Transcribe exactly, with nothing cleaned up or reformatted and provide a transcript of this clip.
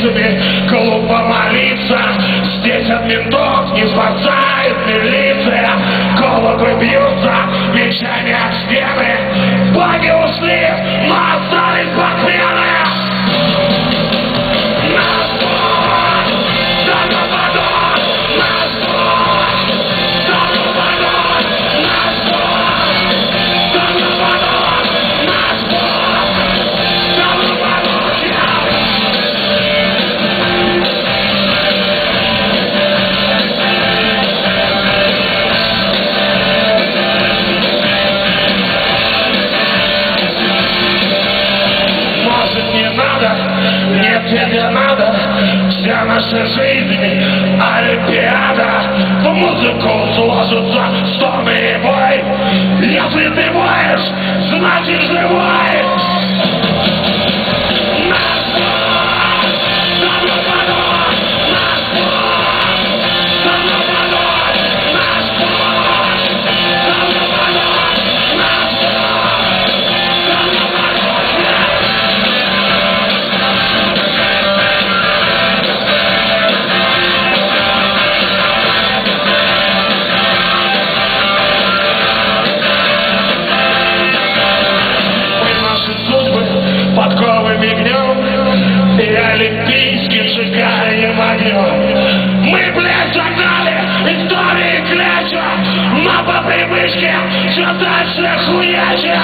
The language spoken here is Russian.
лицами, глупо молиться. Здесь от ментов не спасает милиция. Голубы бьются мечами от стены. Боги ушли, но остались портреты. Тебе надо, вся наша жизнь олимпиада. В музыку сложатся стоны и бой. Если ты воешь, значит живой. Подковами гнем и олимпийским сжигаем огнем. Мы, блядь, загнали истории кляча, но по привычке все дальше хуячим.